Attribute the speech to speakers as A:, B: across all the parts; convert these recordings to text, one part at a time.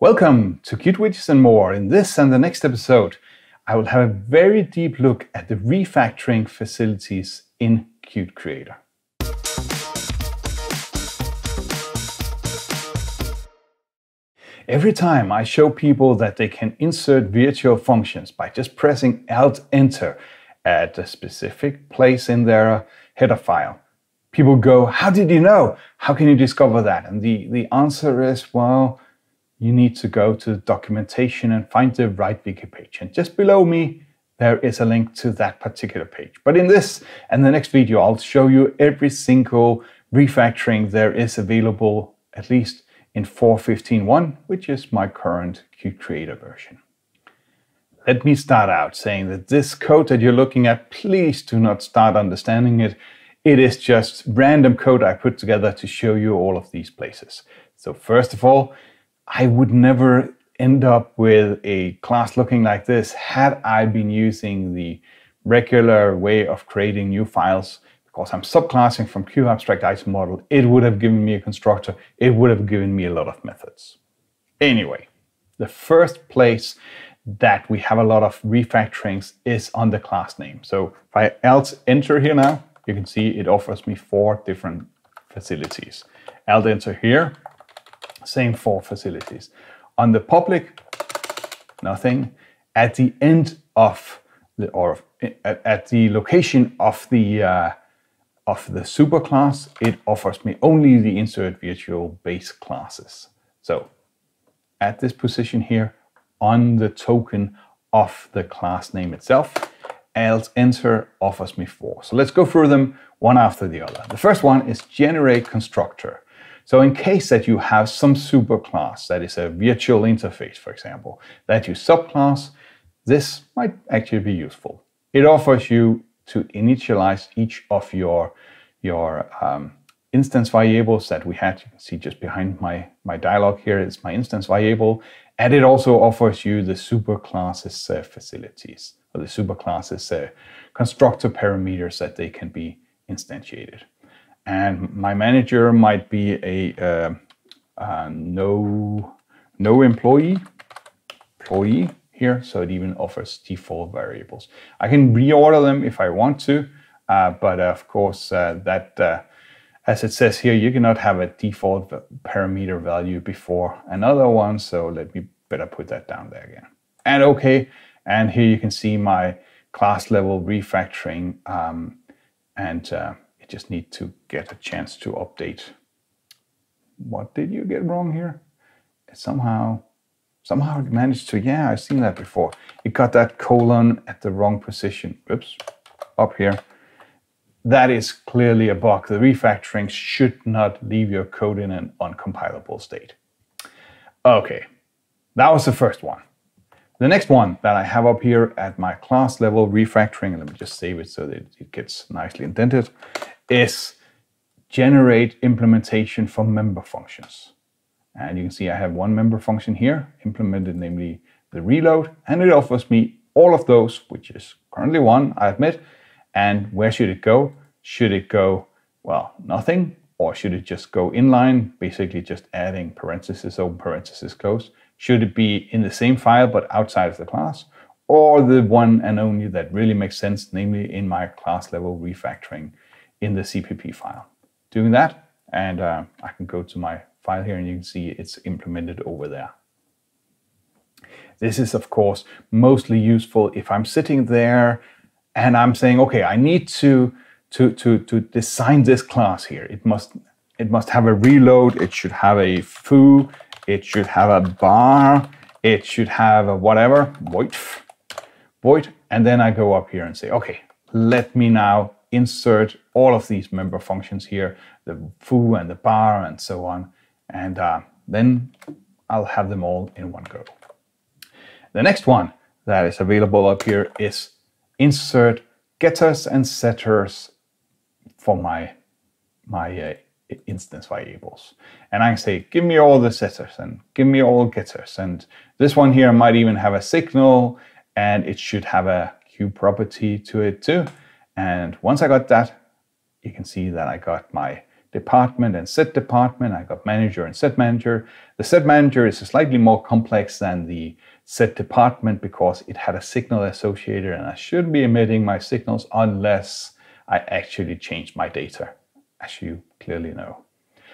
A: Welcome to Qt Widgets and more. In this and the next episode, I will have a very deep look at the refactoring facilities in Qt Creator. Every time I show people that they can insert virtual functions by just pressing Alt+Enter at a specific place in their header file, people go, "How did you know? How can you discover that?" And the answer is, well, you need to go to the documentation and find the right wiki page. And just below me, there is a link to that particular page. But in this and the next video, I'll show you every single refactoring there is available, at least in 4.15.1, which is my current Qt Creator version. Let me start out saying that this code that you're looking at, please do not start understanding it. It is just random code I put together to show you all of these places. So first of all, I would never end up with a class looking like this had I been using the regular way of creating new files. Because I'm subclassing from QAbstractItemModel, it would have given me a constructor, it would have given me a lot of methods. Anyway, the first place that we have a lot of refactorings is on the class name. So if I Alt+Enter here now, you can see it offers me 4 different facilities. Alt+Enter here, same 4 facilities. On the public, nothing. At the end of the, or at the location of the superclass, it offers me only the insert virtual base classes. So at this position here, on the token of the class name itself, Alt+Enter offers me 4. So let's go through them one after the other. The first one is generate constructor. So in case that you have some superclass that is a virtual interface, for example, that you subclass, this might actually be useful. It offers you to initialize each of your instance variables that we had. You can see just behind my dialog here is my instance variable. And it also offers you the superclasses facilities, or the superclasses constructor parameters that they can be instantiated. And my manager might be a no employee here, so it even offers default variables. I can reorder them if I want to, but of course as it says here, you cannot have a default parameter value before another one, so let me better put that down there again. And okay, and here you can see my class level refactoring, you just need to get a chance to update. What did you get wrong here? It somehow it managed to, yeah, I've seen that before. It got that colon at the wrong position. Oops, up here. That is clearly a bug. The refactoring should not leave your code in an uncompilable state. Okay, that was the first one. The next one that I have up here at my class level refactoring, let me just save it so that it gets nicely indented, is generate implementation for member functions. And you can see I have one member function here implemented, namely the reload, and it offers me all of those, which is currently 1, I admit. And where should it go? Should it go, well, nothing? Or should it just go inline, basically just adding parentheses, open parentheses, close? Should it be in the same file but outside of the class? Or the one and only that really makes sense, namely in my class level refactoring in the CPP file? Doing that, and I can go to my file here and you can see it's implemented over there. This is, of course, mostly useful if I'm sitting there and I'm saying, okay, I need to design this class here. It must have a reload, it should have a foo, it should have a bar, it should have a whatever, void, and then I go up here and say, okay, let me now insert all of these member functions here, the foo and the bar and so on, and then I'll have them all in one go. The next one that is available up here is insert getters and setters for my instance variables. And I can say, give me all the setters and give me all getters. And this one here might even have a signal, and it should have a Q property to it too. And once I got that, you can see that I got my department and set department. I got manager and set manager. The set manager is slightly more complex than the set department because it had a signal associated, and I shouldn't be emitting my signals unless I actually change my data, as you clearly know.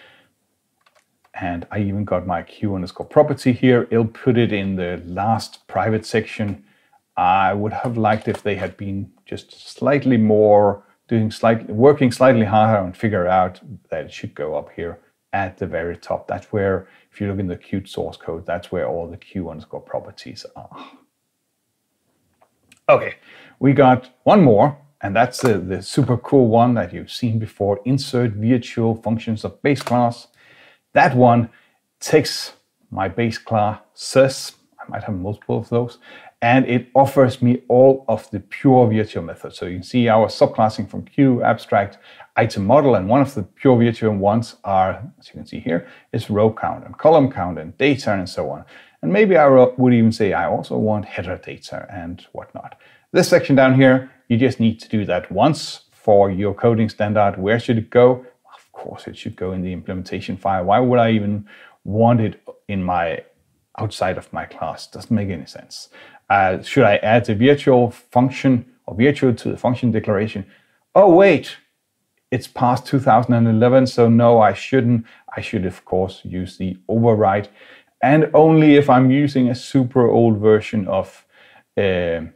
A: And I even got my Q_property here. It'll put it in the last private section. I would have liked if they had been just slightly more working slightly harder and figure out that it should go up here at the very top. That's where, if you look in the Qt source code, that's where all the Q_properties are. Okay, we got one more, and that's the super cool one that you've seen before, insert virtual functions of base class. That one takes my base classes, I might have multiple of those, and it offers me all of the pure virtual methods. So you can see I was subclassing from Q abstract item model, and one of the pure virtual ones are, as you can see here, is row count and column count and data and so on. And maybe I would even say I also want header data and whatnot. This section down here, you just need to do that once for your coding standard. Where should it go? Of course, it should go in the implementation file. Why would I even want it in my outside of my class? Doesn't make any sense. Should I add the virtual function or virtual to the function declaration? Oh, wait, it's past 2011, so no, I shouldn't. I should, of course, use the override, and only if I'm using a super old version of C++ and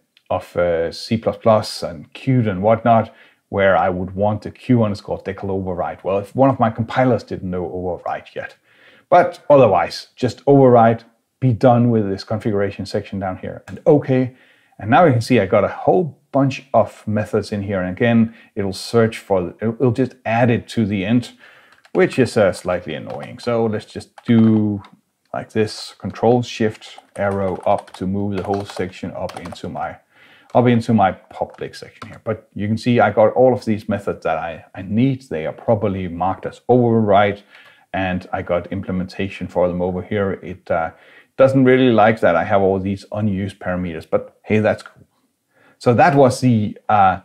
A: Qt and whatnot, where I would want the Q_decal override. Well, if one of my compilers didn't know override yet. But otherwise, just override, be done with this configuration section down here, and okay. And now you can see I got a whole bunch of methods in here, and again, it'll search for, it'll just add it to the end, which is slightly annoying. So let's just do like this, Control-Shift arrow up to move the whole section up into my public section here. But you can see I got all of these methods that I need. They are properly marked as override, and I got implementation for them over here. It doesn't really like that I have all these unused parameters, but hey, that's cool. So that was the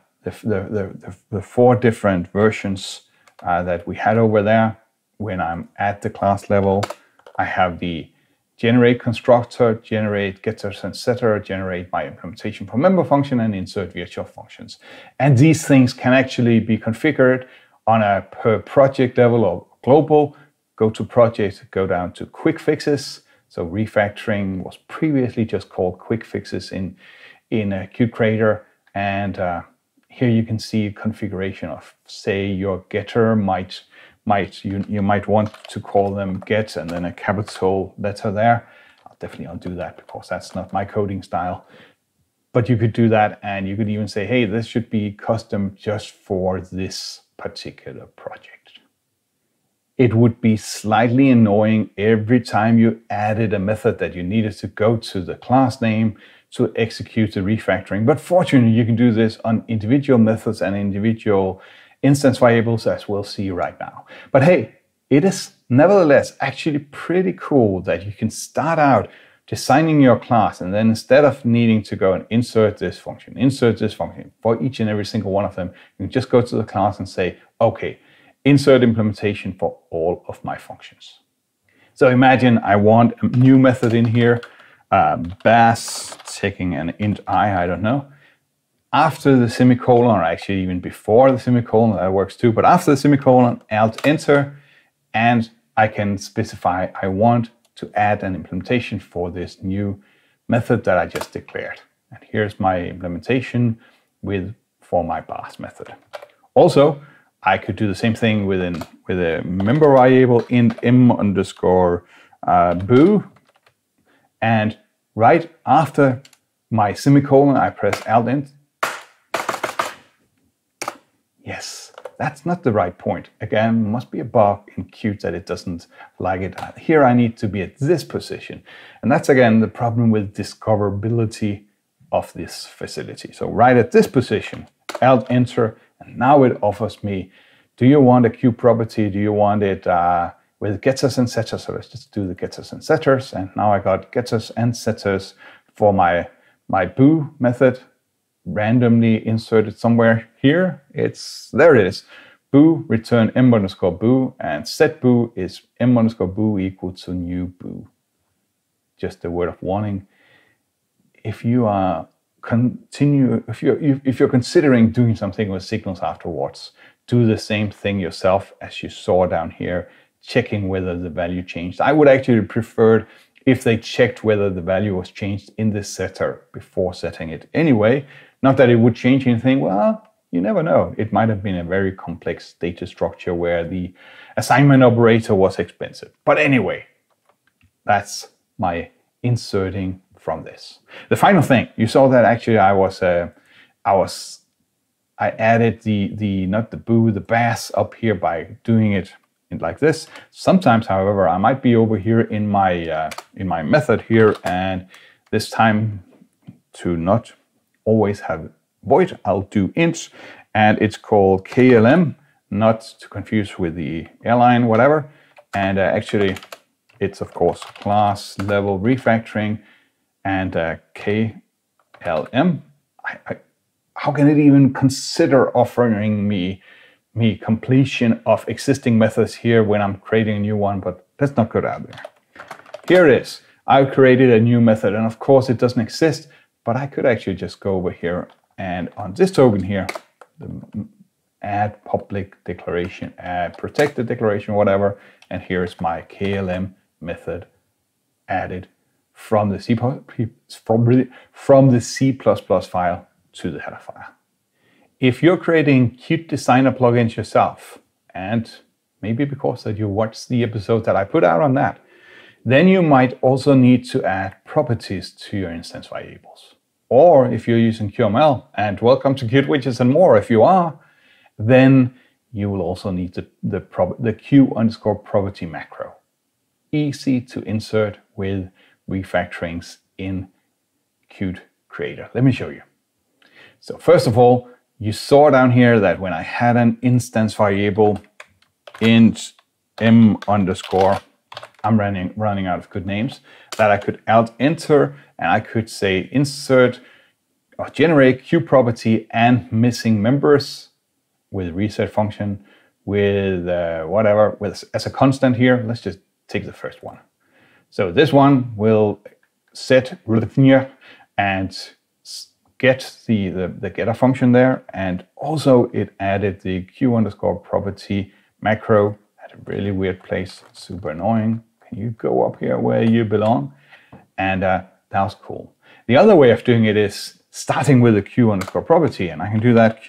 A: 4 different versions that we had over there. When I'm at the class level, I have the generate constructor, generate getters and setter, generate my implementation for member function, and insert virtual functions. And these things can actually be configured on a per project level or global. Go to project, go down to quick fixes. So refactoring was previously just called quick fixes in Qt Creator. And here you can see a configuration of, say, your getter you might want to call them get and then a capital letter there. I'll definitely undo that because that's not my coding style. But you could do that, and you could even say, hey, this should be custom just for this particular project. It would be slightly annoying every time you added a method that you needed to go to the class name to execute the refactoring. But fortunately, you can do this on individual methods and individual instance variables, as we'll see right now. But hey, it is nevertheless actually pretty cool that you can start out designing your class, and then instead of needing to go and insert this function for each and every single one of them, you can just go to the class and say, okay, insert implementation for all of my functions. So imagine I want a new method in here, bass, taking an int I don't know. After the semicolon, or actually even before the semicolon, that works too, but after the semicolon, Alt+Enter, and I can specify I want to add an implementation for this new method that I just declared. And here's my implementation for my bass method. Also, I could do the same thing with a member variable int m_boo, and right after my semicolon, I press Alt+Enter. Yes, that's not the right point. Again, must be a bug in Qt that it doesn't like it. Here I need to be at this position. And that's again the problem with discoverability of this facility. So right at this position, Alt+Enter, and now it offers me, do you want a Qt property? Do you want it with getters and setters? So let's just do the getters and setters. And now I got getters and setters for my boo method, randomly inserted somewhere here. There it is. Boo, return m_boo, and set boo is m_boo equal to new boo. Just a word of warning. If you're considering doing something with signals afterwards, do the same thing yourself as you saw down here, checking whether the value changed. I would actually prefer if they checked whether the value was changed in the setter before setting it anyway. Not that it would change anything. Well, you never know. It might have been a very complex data structure where the assignment operator was expensive. But anyway, that's my inserting from this. The final thing, you saw that actually I added not the boo, the bass up here by doing it like this. Sometimes, however, I might be over here in my method here, and this time to not always have void, I'll do int, and it's called KLM, not to confuse with the airline, whatever. And actually, it's of course class level refactoring and KLM. How can it even consider offering me completion of existing methods here when I'm creating a new one? But let's not go out there. Here it is. I've created a new method, and of course it doesn't exist, but I could actually just go over here and on this token here, the add public declaration, add protected declaration, whatever, and here's my KLM method added from the C++ file to the header file. If you're creating Qt Designer plugins yourself, and maybe because that you watched the episode that I put out on that, then you might also need to add properties to your instance variables. Or if you're using QML, and welcome to Qt Widgets and more if you are, then you will also need the Q_property macro. Easy to insert with refactorings in Qt Creator. Let me show you. So first of all, you saw down here that when I had an instance variable int m_, I'm running out of good names, that I could Alt+Enter and I could say insert or generate QProperty and missing members with reset function with whatever, as a constant here. Let's just take the first one. So this one will set and get the getter function there, and also it added the Q_property macro at a really weird place, super annoying. Can you go up here where you belong? And that was cool. The other way of doing it is starting with the Q_property, and I can do that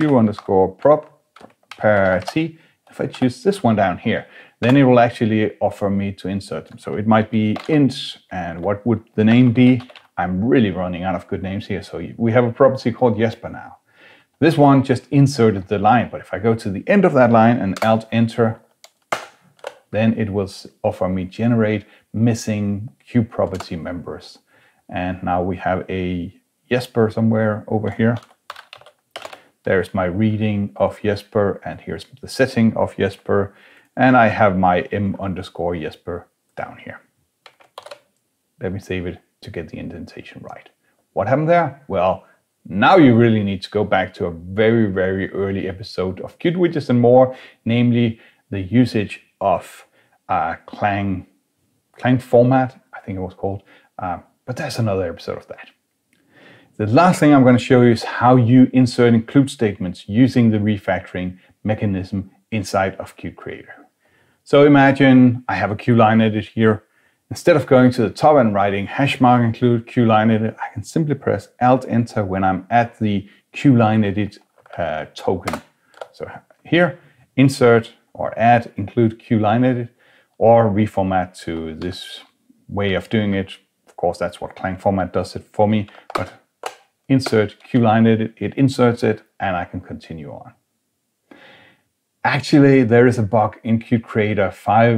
A: Q_property. If I choose this one down here, then it will actually offer me to insert them. So it might be int, and what would the name be? I'm really running out of good names here. So we have a property called Jesper now. This one just inserted the line, but if I go to the end of that line and Alt+Enter, then it will offer me generate missing QProperty members. And now we have a Jesper somewhere over here. There's my reading of Jesper, and here's the setting of Jesper. And I have my m_Jesper down here. Let me save it to get the indentation right. What happened there? Well, now you really need to go back to a very, very early episode of Qt Widgets and more, namely the usage of Clang format, I think it was called, but there's another episode of that. The last thing I'm going to show you is how you insert include statements using the refactoring mechanism inside of Qt Creator. So imagine I have a QLine edit here. Instead of going to the top and writing #include QLine edit, I can simply press Alt+Enter when I'm at the QLine edit token. So here, insert or add include QLine edit, or reformat to this way of doing it. Of course, that's what Clang format does it for me, but insert QLine edit, it inserts it, and I can continue on. Actually, there is a bug in Qt Creator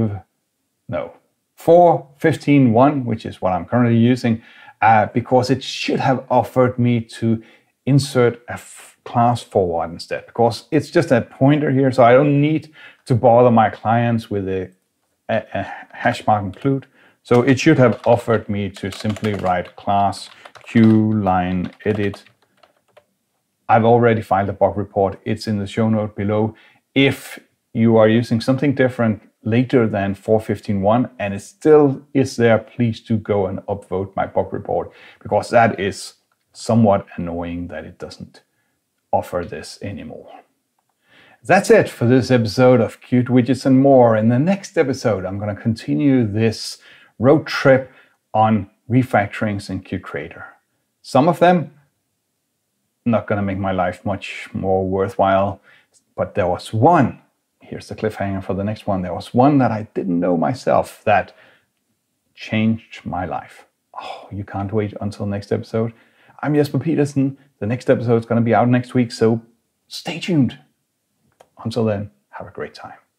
A: 4.15.1, which is what I'm currently using, because it should have offered me to insert a class forward instead, because it's just a pointer here, so I don't need to bother my clients with a #include. So it should have offered me to simply write class QLine edit. I've already filed a bug report. It's in the show note below. If you are using something different later than 4.15.1 and it still is there, please do go and upvote my bug report, because that is somewhat annoying that it doesn't offer this anymore. That's it for this episode of Qt Widgets and more. In the next episode, I'm going to continue this road trip on refactorings in Qt Creator. Some of them not going to make my life much more worthwhile, but there was one, here's the cliffhanger for the next one, there was one that I didn't know myself that changed my life. Oh, you can't wait until next episode. I'm Jesper Pedersen. The next episode is going to be out next week, so stay tuned. Until then, have a great time.